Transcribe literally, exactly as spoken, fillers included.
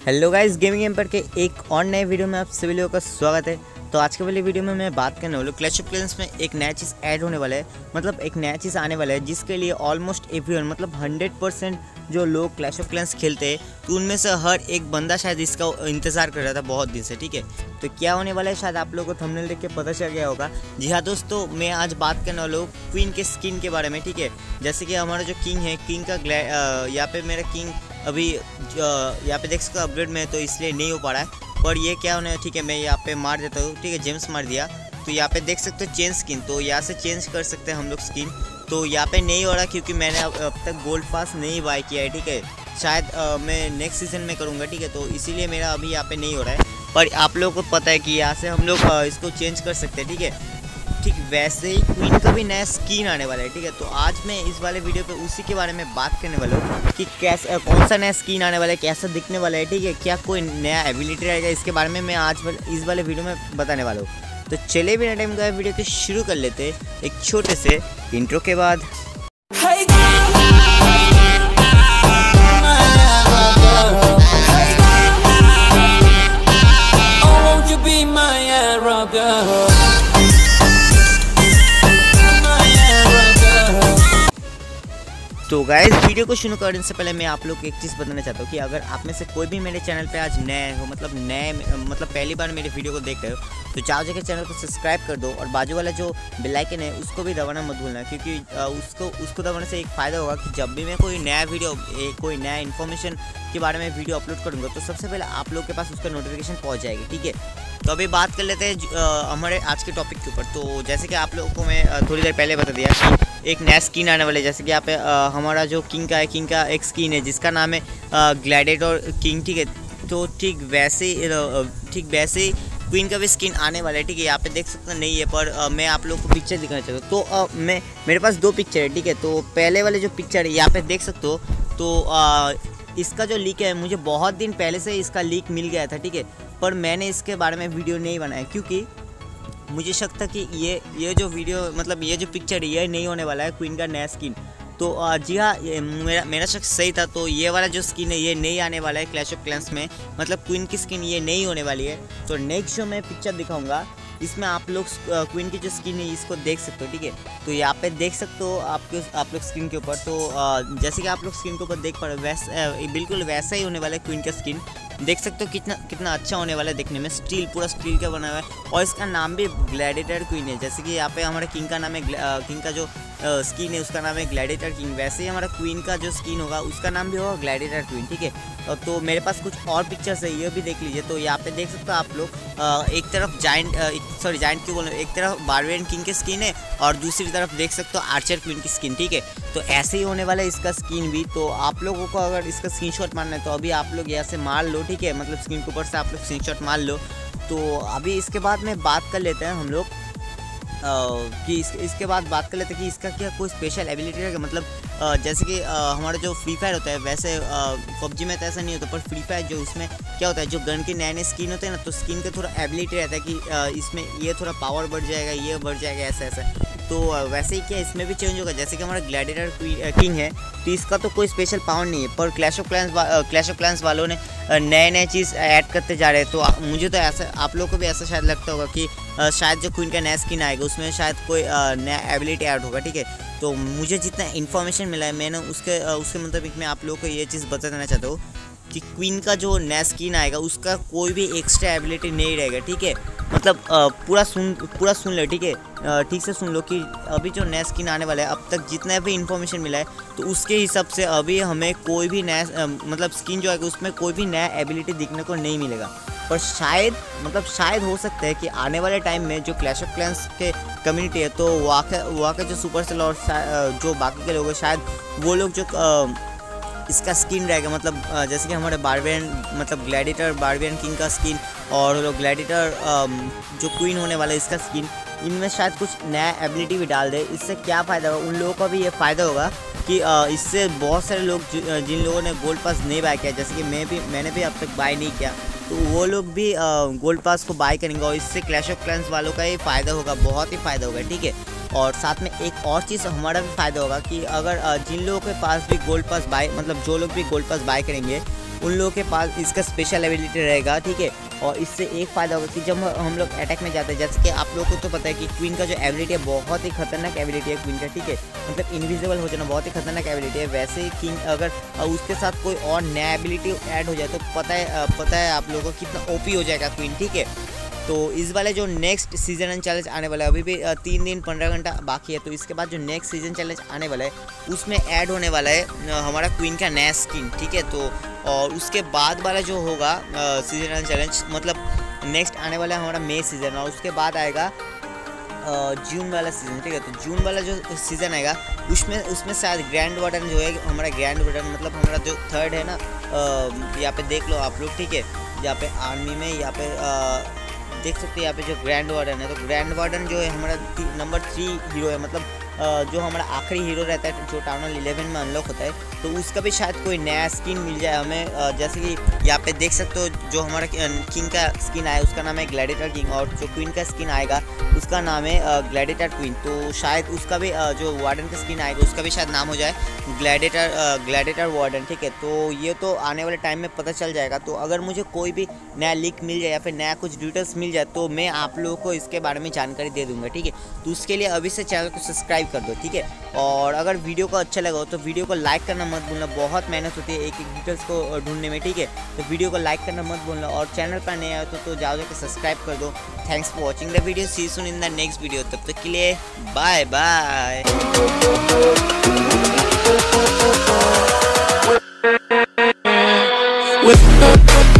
Hello guys, gaming empire के एक और नए वीडियो में आप सभी लोगों का स्वागत है। तो आज के वाले वीडियो में मैं बात करने वाला हूँ क्लैश ऑफ क्लैंस में एक नया चीज़ ऐड होने वाला है, मतलब एक नया चीज़ आने वाला है जिसके लिए ऑलमोस्ट एवरीवन मतलब हंड्रेड परसेंट जो लोग क्लैश ऑफ क्लैंस खेलते हैं तो उनमें से हर एक बंदा शायद इसका इंतज़ार कर रहा था बहुत दिन से। ठीक है, तो क्या होने वाला है शायद आप लोगों को थंबनेल देख के पता चल गया होगा। जी हाँ दोस्तों, मैं आज बात करने वाला हूँ क्वीन के स्किन के बारे में। ठीक है, जैसे कि हमारा जो किंग है, किंग का यहाँ पे मेरा किंग अभी यहाँ पे देख सकते हो अपग्रेड में, तो इसलिए नहीं हो पा रहा है। पर ये क्या होना है, ठीक है मैं यहाँ पे मार देता हूँ। ठीक है, जेम्स मार दिया, तो यहाँ पे देख सकते हो चेंज स्किन, तो यहाँ से चेंज कर सकते हैं हम लोग स्किन। तो यहाँ पे नहीं हो रहा क्योंकि मैंने अब, अब तक गोल्ड पास नहीं बाय किया है। ठीक है, शायद आ, मैं नेक्स्ट सीजन में करूँगा। ठीक है, तो इसीलिए मेरा अभी यहाँ पे नहीं हो रहा है। पर आप लोगों को पता है कि यहाँ से हम लोग इसको चेंज कर सकते हैं। ठीक है, ठीक वैसे ही क्वीन का भी नया स्किन आने वाला है। ठीक है, तो आज मैं इस वाले वीडियो पे उसी के बारे में बात करने वाला हूँ कि कैसा कौन सा नया स्किन आने वाला है, कैसा दिखने वाला है। ठीक है, क्या कोई नया एबिलिटी रहेगा, इसके बारे में मैं आज इस वाले वीडियो में बताने वाला हूँ। तो चलिए बिना टाइम का वीडियो को शुरू कर लेते हैं एक छोटे से इंट्रो के बाद। तो गाइस, वीडियो को शुरू करने से पहले मैं आप लोग को एक चीज़ बताना चाहता हूँ कि अगर आप में से कोई भी मेरे चैनल पे आज नए हो, मतलब नए मतलब पहली बार मेरे वीडियो को देख रहे हो, तो चाहो जाकर चैनल को सब्सक्राइब कर दो और बाजू वाला जो बेल आइकन है उसको भी दबाना मत भूलना, क्योंकि उसको उसको दबाने से एक फ़ायदा होगा कि जब भी मैं कोई नया वीडियो कोई नया इन्फॉर्मेशन के बारे में वीडियो अपलोड करूँगा तो सबसे पहले आप लोग के पास उसका नोटिफिकेशन पहुँच जाएगी। ठीक है, तो अभी बात कर लेते हैं हमारे आज के टॉपिक के ऊपर। तो जैसे कि आप लोगों को मैं थोड़ी देर पहले बता दिया कि एक नया स्किन आने वाला है। जैसे कि यहाँ पे हमारा जो किंग का है, किंग का एक स्किन है जिसका नाम है ग्लैडिएटर किंग। ठीक है, तो ठीक वैसे ठीक वैसे ही क्वीन का भी स्किन आने वाला है। ठीक है, यहाँ पे देख सकते नहीं है, पर आ, मैं आप लोगों को पिक्चर दिखाना चाहता हूँ। तो आ, मैं मेरे पास दो पिक्चर है। ठीक है, तो पहले वाले जो पिक्चर है यहाँ पे देख सकते हो, तो आ, इसका जो लीक है मुझे बहुत दिन पहले से इसका लीक मिल गया था। ठीक है, पर मैंने इसके बारे में वीडियो नहीं बनाया क्योंकि मुझे शक था कि ये ये जो वीडियो मतलब ये जो पिक्चर है ये नहीं होने वाला है क्वीन का नया स्किन। तो जी हाँ, मेरा मेरा शक सही था। तो ये वाला जो स्किन है ये नहीं आने वाला है क्लैश ऑफ क्लैंस में, मतलब क्वीन की स्किन ये नहीं होने वाली है। तो नेक्स्ट जो मैं पिक्चर दिखाऊंगा इसमें आप लोग क्वीन की जो स्किन है इसको देख सकते हो। ठीक है, तो यहाँ पे देख सकते हो आपके आप लोग स्किन के ऊपर। तो जैसे कि आप लोग स्किन के ऊपर देख पा रहे हो वैसे बिल्कुल वैसा ही होने वाला है क्वीन का स्किन। देख सकते हो कितना कितना अच्छा होने वाला है देखने में, स्टील पूरा स्टील का बना हुआ है और इसका नाम भी ग्लैडिएटर क्वीन है। जैसे कि यहाँ पे हमारे किंग का नाम है, किंग का जो स्किन है उसका नाम है ग्लैडिएटर किंग, वैसे ही हमारा क्वीन का जो स्किन होगा उसका नाम भी होगा ग्लैडिएटर क्वीन। ठीक है, तो मेरे पास कुछ और पिक्चर्स है, ये भी देख लीजिए। तो यहाँ पे देख सकते हो आप लोग एक तरफ जाइंट सॉरी जाइंट क्यों बोल रहे, एक तरफ बारबेरियन किंग की स्किन है और दूसरी तरफ देख सकते हो आर्चर क्वीन की स्किन। ठीक है, तो ऐसे ही होने वाला है इसका स्किन भी। तो आप लोगों को अगर इसका स्क्रीनशॉट मारना है तो अभी आप लोग यहाँ से मार लो। ठीक है, मतलब स्क्रीन के ऊपर से आप लोग स्क्रीनशॉट मार लो। तो अभी इसके बाद में बात कर लेते हैं हम लोग कि इस, इसके बाद बात कर लेते हैं कि इसका क्या कोई स्पेशल एबिलिटी है। मतलब आ, जैसे कि आ, हमारा जो फ्री फायर होता है वैसे पबजी में तो ऐसा नहीं होता, पर फ्री फायर जो इसमें क्या होता है जो गन के नए नए स्किन होते हैं ना, तो स्किन का थोड़ा एबिलिटी रहता है कि आ, इसमें ये थोड़ा पावर बढ़ जाएगा, ये बढ़ जाएगा, ऐसा ऐसा। तो वैसे ही क्या इसमें भी चेंज होगा। जैसे कि हमारा ग्लैडिएटर किंग है तो इसका तो कोई स्पेशल पावर नहीं है, पर clash of clans clash of clans वालों ने नए नए चीज़ ऐड करते जा रहे हैं। तो मुझे तो ऐसा आप लोगों को भी ऐसा शायद लगता होगा कि शायद जो क्वीन का नया स्किन आएगा उसमें शायद कोई नया एबिलिटी ऐड होगा। ठीक है, तो मुझे जितना इन्फॉर्मेशन मिला है मैंने उसके उसके मुताबिक मैं आप लोगों को ये चीज़ बता देना चाहता हूँ कि क्वीन का जो नया स्किन आएगा उसका कोई भी एक्स्ट्रा एबिलिटी नहीं रहेगा। ठीक है, मतलब पूरा सुन पूरा सुन लो। ठीक है, ठीक से सुन लो कि अभी जो नया स्किन आने वाला है अब तक जितना भी इन्फॉर्मेशन मिला है तो उसके हिसाब से अभी हमें कोई भी नया मतलब स्किन जो आएगा उसमें कोई भी नया एबिलिटी दिखने को नहीं मिलेगा। पर शायद मतलब शायद हो सकता है कि आने वाले टाइम में जो क्लैश ऑफ क्लैंस के कम्युनिटी है तो वहाँ के वहाँ के जो सुपरसेल और जो बाकी के लोग हैं शायद वो लोग जो इसका स्किन रहेगा, मतलब जैसे कि हमारे बारबेरियन मतलब ग्लैडिएटर बारबेरियन किंग का स्किन और ग्लैडिएटर जो क्वीन होने वाला है इसका स्किन, इनमें शायद कुछ नया एबिलिटी भी डाल दे। इससे क्या फ़ायदा होगा, उन लोगों का भी ये फ़ायदा होगा कि इससे बहुत सारे लोग जिन लोगों ने गोल्ड पास नहीं बाय किया, जैसे कि मैं भी मैंने भी अब तक बाय नहीं किया, तो वो लोग भी गोल्ड पास को बाय करेंगे और इससे क्लैश ऑफ क्लैंस वालों का ही फ़ायदा होगा, बहुत ही फ़ायदा होगा। ठीक है, और साथ में एक और चीज़ हमारा भी फ़ायदा होगा कि अगर जिन लोगों के पास भी गोल्ड पास बाय मतलब जो लोग भी गोल्ड पास बाय करेंगे उन लोगों के पास इसका स्पेशल एबिलिटी रहेगा, ठीक है। और इससे एक फ़ायदा होगा कि जब हम लोग अटैक में जाते हैं, जैसे कि आप लोगों को तो पता है कि क्वीन का जो एबिलिटी है बहुत ही खतरनाक एबिलिटी है क्वीन का, ठीक है। मतलब इनविजिबल हो जाना बहुत ही खतरनाक एबिलिटी है। वैसे ही किंग अगर उसके साथ कोई और नया एबिलिटी ऐड हो जाए तो पता है पता है आप लोगों को कितना ओपी हो जाएगा क्वीन, ठीक है। तो इस वाले जो नेक्स्ट सीजन एंड चैलेंज आने वाला है, अभी भी तीन दिन पंद्रह घंटा बाकी है, तो इसके बाद जो नेक्स्ट सीजन चैलेंज आने वाला है उसमें ऐड होने वाला है हमारा क्वीन का नया स्किन, ठीक है। तो और उसके बाद वाला जो होगा सीजन एंड चैलेंज, मतलब नेक्स्ट आने वाला है हमारा मई सीज़न, और उसके बाद आएगा जून वाला सीज़न, ठीक है। तो जून वाला जो सीज़न आएगा उसमें उसमें शायद ग्रैंड वार्डन जो है हमारा ग्रैंड वार्डन मतलब हमारा जो थर्ड है ना, यहाँ पे देख लो आप लोग, ठीक है। यहाँ पे आर्मी में यहाँ पे आ, देख सकते हैं यहाँ पे जो ग्रैंड वार्डन है, तो ग्रैंड वार्डन जो है हमारा नंबर थ्री हीरो है, मतलब जो हमारा आखिरी हीरो रहता है जो टाउन हॉल इलेवन में अनलॉक होता है, तो उसका भी शायद कोई नया स्किन मिल जाए हमें। जैसे कि यहाँ पे देख सकते हो जो हमारा किंग का स्किन आया उसका नाम है ग्लैडिएटर किंग, और जो क्वीन का स्किन आएगा उसका नाम है ग्लैडिएटर क्वीन। तो शायद उसका भी जो वार्डन का स्किन आएगा उसका भी शायद नाम हो जाए ग्लैडिएटर ग्लैडिएटर वार्डन, ठीक है। तो ये तो आने वाले टाइम में पता चल जाएगा। तो अगर मुझे कोई भी नया लीक मिल जाए या फिर नया कुछ डिटेल्स मिल जाए तो मैं आप लोगों को इसके बारे में जानकारी दे दूंगा, ठीक है। तो उसके लिए अभी से चैनल को सब्सक्राइब कर दो, ठीक है। और अगर वीडियो को अच्छा लगा हो तो वीडियो को लाइक करना मत भूलना, बहुत मेहनत होती है एक एक डिटेल्स को ढूंढने में, ठीक है। तो वीडियो को लाइक करना मत भूलना, और चैनल पर नए आए तो, तो जाओ जाकर सब्सक्राइब कर दो। Thanks for watching the video, see soon in the next video. तब तक के लिए बाय बाय।